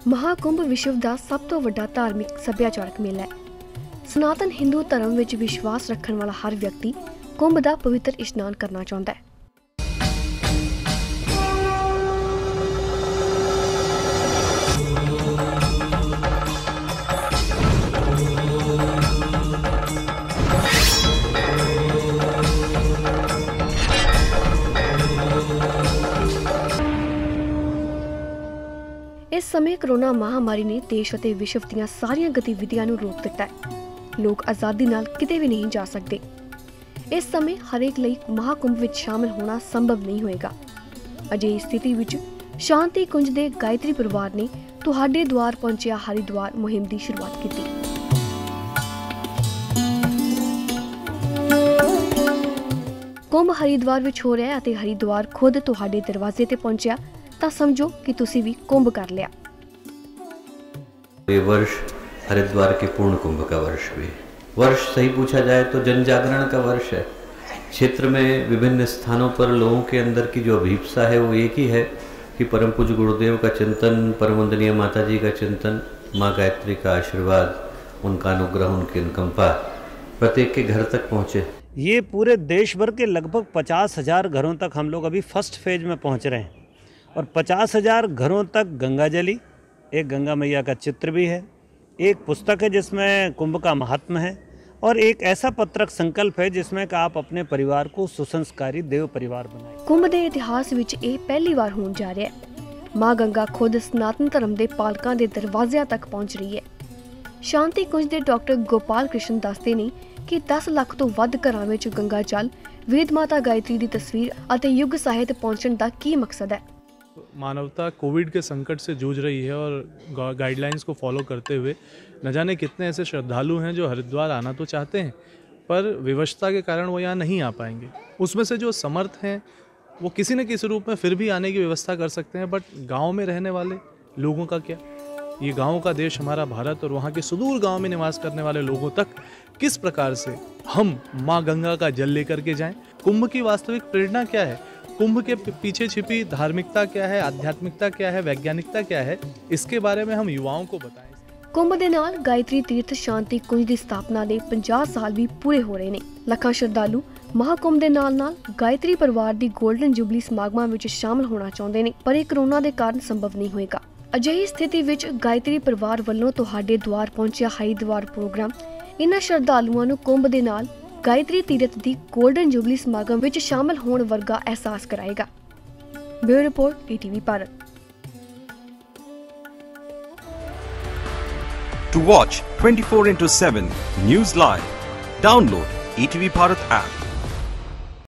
महाकुंभ विश्व का सब तो वड्डा धार्मिक सभ्याचारक मेला है। सनातन हिंदू धर्म विच विश्वास रखने वाला हर व्यक्ति कुंभ का पवित्र इशनान करना चाहता है। इस समय कोरोना महामारी ने देश और विश्व ਦੀਆਂ ਸਾਰੀਆਂ गतिविधियां ਨੂੰ रोक दिता है। लोग आजादी नाल किते भी नहीं जा सकते। इस समय हरेक ਲਈ महाकुंभ विच शामिल होना संभव नहीं होएगा। अजिही स्थिति विच शांति कुंज ਦੇ गायत्री परिवार ने ਤੁਹਾਡੇ द्वार पहुंचिया हरिद्वार मुहिम की शुरुआत की। कुंभ हरिद्वार विच हो रहा है। हरिद्वार खुद ਤੁਹਾਡੇ दरवाजे ते पहुंचिया तो समझो कि तुसी भी कुंभ कर लिया। ये वर्ष हरिद्वार के पूर्ण कुंभ का वर्ष भी, वर्ष सही पूछा जाए तो जन जागरण का वर्ष है। क्षेत्र में विभिन्न स्थानों पर लोगों के अंदर की जो अभिप्सा है वो एक ही है कि परम पूज्य गुरुदेव का चिंतन, परम वंदनीय माता जी का चिंतन, माँ गायत्री का आशीर्वाद, उनका अनुग्रह, उनकी अनुकंपा प्रत्येक के घर तक पहुँचे। ये पूरे देश भर के लगभग 50,000 घरों तक हम लोग अभी फर्स्ट फेज में पहुँच रहे हैं और 50,000 घरों तक गंगाजली, एक गंगा मैया का चित्र भी है, एक पुस्तक है जिसमें कुंभ का महात्म्य है और एक ऐसा पत्रक संकल्प है जिसमें कि आप अपने परिवार को सुसंस्कारी देव परिवार बनाएं। कुंभ के इतिहास विच ये पहली बार होने जा रहा है। माँ गंगा खुद सनातन धर्म के पालकों के दरवाज़िਆਂ तक पहुंच रही है। शांति कुंज के डॉक्टर गोपाल कृष्ण दसते ने कि 10 लाख तो वध घरां विच गंगा जल, वेद माता गायत्री की तस्वीर और युग साहित्य पहुंचने का की मकसद है। मानवता कोविड के संकट से जूझ रही है और गाइडलाइंस को फॉलो करते हुए न जाने कितने ऐसे श्रद्धालु हैं जो हरिद्वार आना तो चाहते हैं पर विवशता के कारण वो यहाँ नहीं आ पाएंगे। उसमें से जो समर्थ हैं वो किसी न किसी रूप में फिर भी आने की व्यवस्था कर सकते हैं। बट गांव में रहने वाले लोगों का क्या? ये गाँव का देश हमारा भारत और वहाँ के सुदूर गाँव में निवास करने वाले लोगों तक किस प्रकार से हम माँ गंगा का जल लेकर के जाएं? कुंभ की वास्तविक प्रेरणा क्या है? कुंभ के पीछे छिपी धार्मिकता क्या है, आध्यात्मिकता क्या है, वैज्ञानिकता क्या है, इसके बारे में हम युवाओं को बताएं। कुंभ दे नाल गायत्री तीर्थ शांति कुंज की स्थापना के 50 साल भी पूरे हो रहे हैं। लखां श्रद्धालु महाकुंभ के नाल गायत्री परिवार की गोल्डन जुबली समागमां विच शामिल होना चाहते हैं पर कोरोना के कारण संभव नहीं होएगा। अजिही स्थिति विच गायत्री परिवार वालों तुहाडे द्वार पहुंचिया हरिद्वार प्रोग्राम इन्हां श्रद्धालुओं नूं कुंभ दे नाल गायत्री तीर्थ की गोल्डन जुबली समागम विच शामिल होने वर्गा एहसास कराएगा। Bureau report ETV Bharat. To watch 24/7 News Live, download ETV Bharat app.